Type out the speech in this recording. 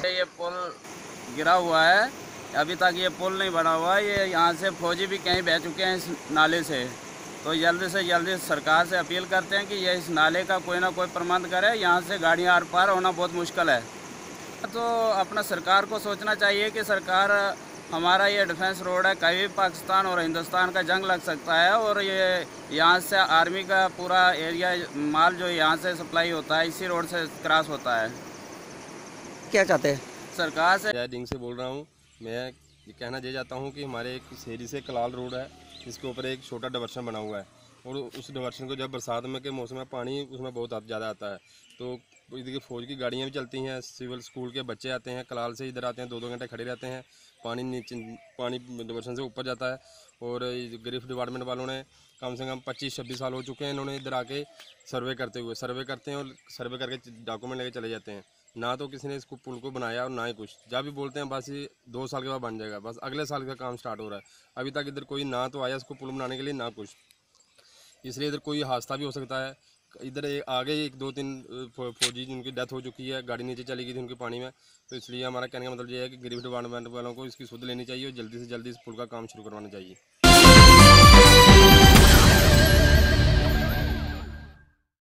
से ये पुल गिरा हुआ है, अभी तक ये पुल नहीं बना हुआ है। ये यहाँ से फौजी भी कहीं बह चुके हैं इस नाले से। तो जल्दी से जल्दी सरकार से अपील करते हैं कि ये इस नाले का कोई ना कोई प्रबंध करे, यहाँ से गाड़ियाँ आर पार होना बहुत मुश्किल है। तो अपना सरकार को सोचना चाहिए कि सरकार, हमारा ये डिफेंस रोड है, कभी पाकिस्तान और हिंदुस्तान का जंग लग सकता है, और ये यहाँ से आर्मी का पूरा एरिया माल जो यहाँ से सप्लाई होता है इसी रोड से क्रॉस होता है। क्या चाहते हैं सरकार से? जय डींग से बोल रहा हूँ। मैं ये कहना ये चाहता हूँ कि हमारे एक सेरी से कलाल रोड है, जिसके ऊपर एक छोटा डाइवर्शन बना हुआ है, और उस डाइवर्शन को जब बरसात में के मौसम में पानी उसमें बहुत ज़्यादा आता है, तो इधर की फौज की गाड़ियाँ भी चलती हैं, सिविल स्कूल के बच्चे आते हैं, कलाल से इधर आते हैं, 2-2 घंटे खड़े रहते हैं। पानी डाइवर्शन से ऊपर जाता है, और ग्रिफ डिपार्टमेंट वालों ने कम से कम 25-26 साल हो चुके हैं इन्होंने इधर आके सर्वे करते हैं, और सर्वे करके डॉक्यूमेंट लेके चले जाते हैं। ना तो किसी ने इसको पुल को बनाया और ना ही कुछ, जब भी बोलते हैं बस ये 2 साल के बाद बन जाएगा, बस अगले साल का काम स्टार्ट हो रहा है। अभी तक इधर कोई ना तो आया इसको पुल बनाने के लिए, ना कुछ, इसलिए इधर कोई हादसा भी हो सकता है। इधर आगे 1-2-3 फौजी जिनकी डेथ हो चुकी है, गाड़ी नीचे चली गई थी उनके पानी में। तो इसलिए हमारा कहने का मतलब ये है कि गरीब डिपार्टमेंट वालों को इसकी सुध लेनी चाहिए और जल्दी से जल्दी इस पुल का काम शुरू करवाना चाहिए।